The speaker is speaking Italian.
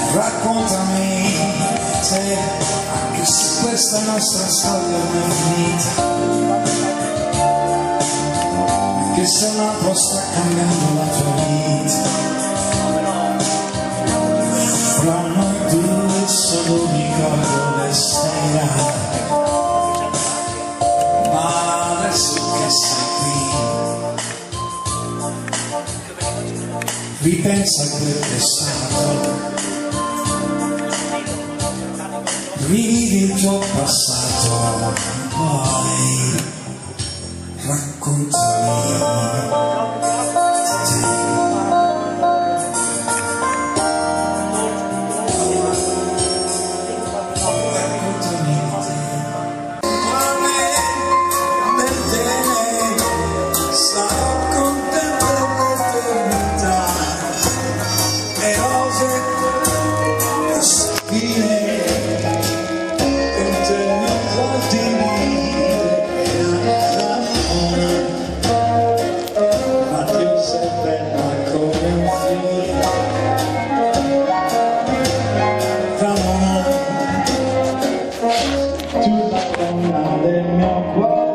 Raccontami se anche se questa nostra storia non è finita, anche se un altro sta cambiando la tua vita, fra noi due solo ricordo le sera, ma adesso che sei qui ripensa a quel che è stato, rivivi il tuo passato, poi raccontami tu la donna del mio cuore.